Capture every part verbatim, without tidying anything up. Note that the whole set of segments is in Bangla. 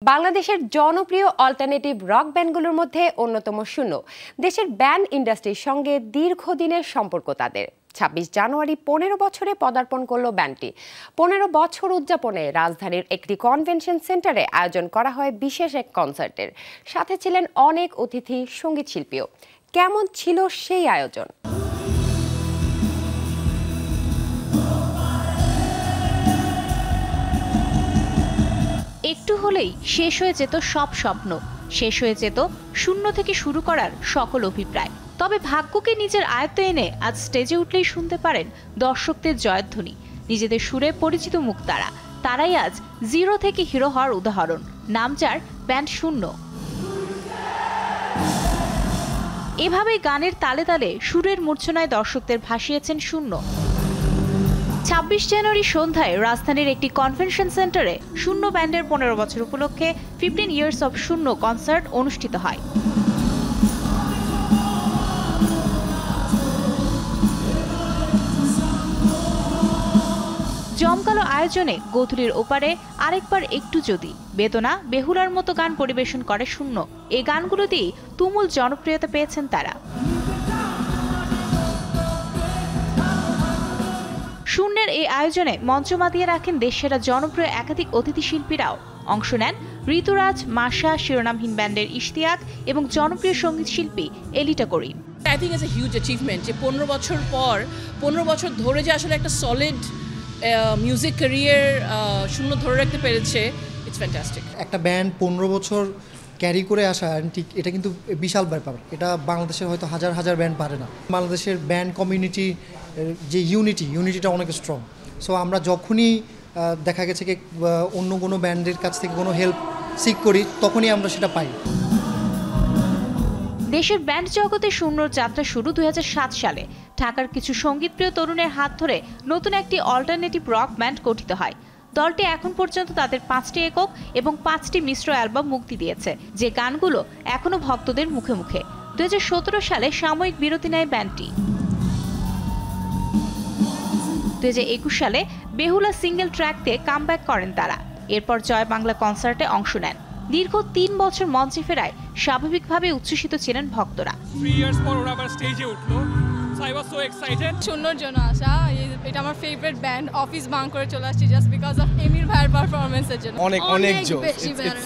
বাংলাদেশের জনপ্রিয় অল্টারনেটিভ রক ব্যান্ডগুলোর মধ্যে অন্যতম শূন্য। দেশের ব্যান্ড ইন্ডাস্ট্রির সঙ্গে দীর্ঘদিনের সম্পর্ক তাদের। ছাব্বিশ জানুয়ারি পনেরো বছরে পদার্পণ করলো ব্যান্ডটি। পনেরো বছর উদযাপনে রাজধানীর একটি কনভেনশন সেন্টারে আয়োজন করা হয় বিশেষ এক কনসার্টের। সাথে ছিলেন অনেক অতিথি সঙ্গীত শিল্পীও। কেমন ছিল সেই আয়োজন? একটু হলেই শেষ হয়ে যেত সব স্বপ্ন, শেষ হয়ে যেত শূন্য থেকে শুরু করার সকল অভিপ্রায়। তবে ভাগ্যকে নিজের আয়ত্তে এনে আজ স্টেজে উঠলেই শুনতে পারেন দর্শকদের জয়ধ্বনি। নিজেদের সুরে পরিচিত মুখ তারা তারাই আজ জিরো থেকে হিরো হওয়ার উদাহরণ। নাম যার ব্যান্ড শূন্য। এভাবেই গানের তালে তালে সুরের মূর্ছনায় দর্শকদের ভাসিয়েছেন শূন্য। ছাব্বিশ জানুয়ারি সন্ধ্যায় রাজধানীর একটি কনভেনশন সেন্টারে শূন্য ব্যান্ডের পনেরো বছর উপলক্ষে fifteen years of Shunno concert অনুষ্ঠিত হয়। জমকালো আয়োজনে গোধূলির ওপারে আরেকবার একটু যদি, বেদনা, বেহুলার মতো গান পরিবেশন করে শূন্য। এই গানগুলো দিয়ে তুমুল জনপ্রিয়তা পেয়েছেন তারা। শূন্যের এই আয়োজনে মঞ্চ মাতিয়ে রাখেন দেশসেরা জনপ্রিয় একাধিক অতিথি শিল্পীরাও। অংশ নেন ঋতুরাজ, মাশা, শিরোনামহীন ব্যান্ডের ইশতিয়াক এবং জনপ্রিয় সঙ্গীত শিল্পী Elita Karim. I think it's a huge achievement যে পনেরো বছর পর পনেরো বছর ধরে যে আসলে একটা সলিড মিউজিক ক্যারিয়ার শূন্য ধরে রাখতে পেরেছে। It's fantastic. একটা ব্যান্ড পনেরো বছর ক্যারি করে আসা ঠিক এটা কিন্তু বিশাল ব্যাপার। এটা বাংলাদেশের হয়তো হাজার হাজার ব্যান্ড পারে না। বাংলাদেশের ব্যান্ড কমিউনিটি যে ইউনিটি ইউনিটিটা অনেক স্ট্রং। সো আমরা যখনই দেখা গেছে কি অন্য কোনো ব্যান্ডের কাছ থেকে কোনো হেল্প সিক করি তখনই আমরা সেটা পাই। দেশের ব্যান্ড জগতে শূন্যর যাত্রা শুরু দুই হাজার সাত সালে। ঢাকার কিছু সঙ্গীতপ্রিয় তরুণের হাত ধরে নতুন একটি অল্টারনেটিভ রক ব্যান্ড গঠিত হয়। দলটি এখন পর্যন্ত তাদের পাঁচটি একক এবং পাঁচটি মিশ্র অ্যালবাম মুক্তি দিয়েছে, যে গানগুলো এখনো ভক্তদের মুখে মুখে। দুই হাজার সতেরো সালে সাময়িক বিরতি নেয় ব্যান্ডটি। দুই হাজার একুশ সালে বেহুলা সিঙ্গেল ট্র্যাক দিয়ে কামব্যাক করেন তারা। এরপর জয় বাংলা কনসার্টে অংশ নেন। দীর্ঘ তিন বছর মঞ্চে ফেরায় স্বাভাবিকভাবে উচ্ছ্বসিত ছিলেন ভক্তরা। শূন্যর জন্য আসা, এটা আমার ফেভারিট ব্যান্ড। অফিস বাঙ্ক করে চলে আসছি জাস্ট বিকজ অফ এমির ভাইয়ের পারফরম্যান্সের জন্য। অনেক অনেক বেশি বেটার।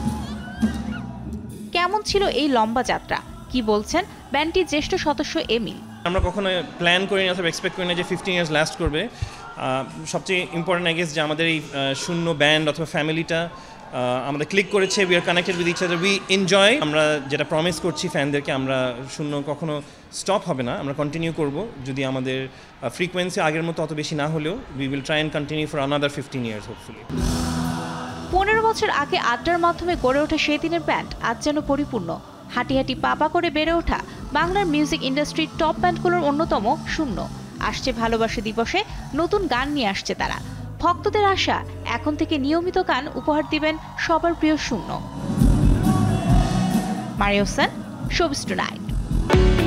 কেমন ছিল এই লম্বা যাত্রা, কি বলছেন ব্যান্ডটির জ্যেষ্ঠ সদস্য এমিল। আমরা কখনো প্ল্যান করি না অথবা এক্সপেক্ট করি না যে ফিফটিন ইয়ার্স লাস্ট করবে। সবচেয়ে ইম্পর্টেন্ট আই গেস যে আমাদের এই শূন্য ব্যান্ড অথবা ফ্যামিলিটা আমাদের ক্লিক করেছে। We are connected with each other, we enjoy. আমরা যেটা প্রমিস করছি ফ্যানদেরকে, আমরা শূন্য কখনো স্টপ হবে না, আমরা কন্টিনিউ করব। যদি আমাদের ফ্রিকোয়েন্সি আগের মতো অত বেশি না হলেও we will try and continue for another fifteen years hopefully. পনেরো বছর আগে আড্ডার মাধ্যমে গড়ে ওঠা সেই দিনের ব্যান্ড আজ যেন পরিপূর্ণ। হাঁটি হাঁটি পাপা করে বেড়ে ওঠা বাংলার মিউজিক ইন্ডাস্ট্রির টপ ব্যান্ডগুলোর অন্যতম শূন্য। আসছে ভালোবাসা দিবসে নতুন গান নিয়ে আসছে তারা। ভক্তদের আশা, এখন থেকে নিয়মিত গান উপহার দিবেন সবার প্রিয় Shunno. Mario Hossain, showbiz tonight.